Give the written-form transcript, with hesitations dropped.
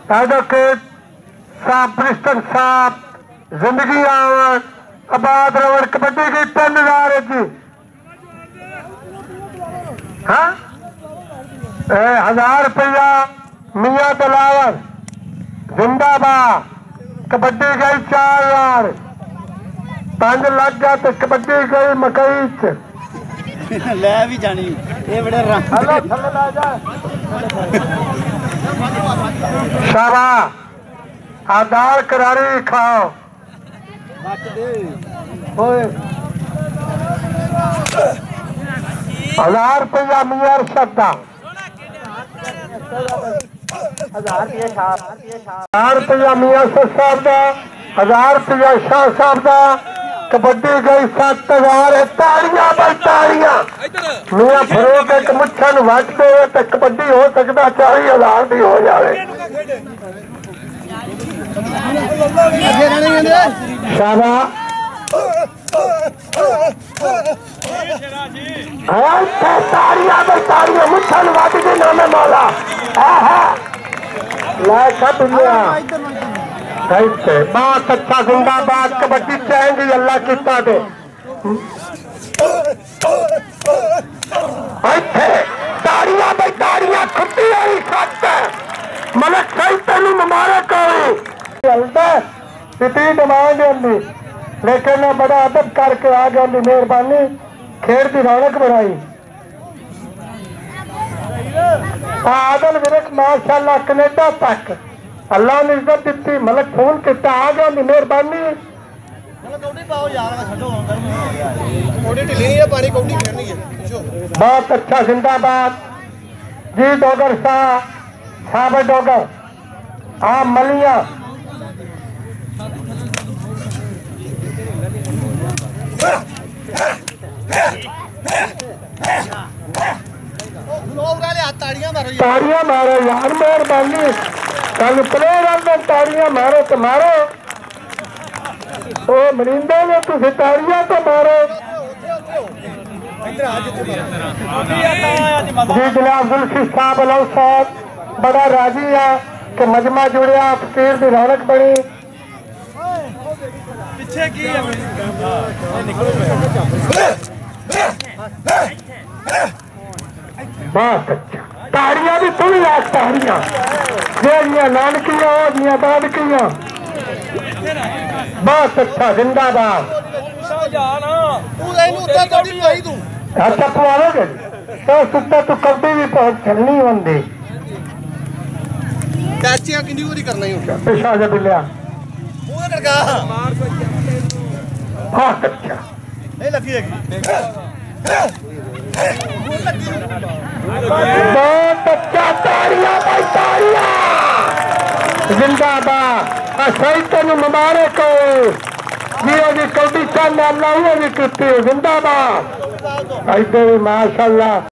Advocate साहब प्रिस्टन साहब जिंदगी आवन आबाद रवण कबड्डी की 3000 जी। हाँ 1000 रुपया मियाँ दिलावर जिंदाबाद। कबड्डी गई 4000 5 लग गया तो कबड्डी गई मकई च ले भी जानी ये बड़े शाबाश दाल करारी खाओ। 1000 रुपया मियाँ शब्दा 1000 रुपया मियाँ साहब का 1000 रुपया शाह साहब का। कबड्डी गई 7000 ताड़ियां भाई ताड़ियां मियाँ फरोक एक मुच्छन वट दे तो कबड्डी हो सकता 40,000 की हो जाए। शाबाश ताड़ियां भाई ताड़ियां मुच्छन वट के नाम मौला बहुत अच्छा जिंदाबाद। कबड्डी चाहेंगे अल्लाह की दे ताड़ियां भाई ताड़ियां खुदी आई सच मलक सही तेन मुबारक इतनी डिमांड होंगी लेकिन बड़ा अदब करके आ गया। मेहरबानी खेड की रौनक बनाई। आदल विरक माशाअल्लाह कनेडा तक अल्लाह ने इज्जत दी। मलक फोन किया आ गया मेहरबानी। बहुत अच्छा जिंदाबाद जी डोगर साहब साबर डोगर आ मलिया ताड़ियां मारो यार मेहरबानी। कल प्लेयर अंदर ताड़ियां मारो तो मारो ओ मरिंदे ने तुम ताड़ियां तो मारो जी। जनाब जुल्फी साहब अलाउ साहब बड़ा राजी है कि मजमा जुड़िया फकीर की रौनक बनी। बहुत अच्छा ताड़ियां भी सुनी आ ताड़ियां जेड़ियां नानकियां हो दादकियां। बहुत अच्छा जिंदाबाद। अच्छा पवाओगे तो सुता तू कबड्डी भी बहुत चलनी होंगी पेशा जब लिया। बहुत अच्छा बहुत अच्छा ताड़ियां भाई ताड़ियां जिंदाबाद। सही तेन मुबारक हो जी अभी कबड्डी चल अल्लाह भी की जिंदाबाद। माशाअल्लाह।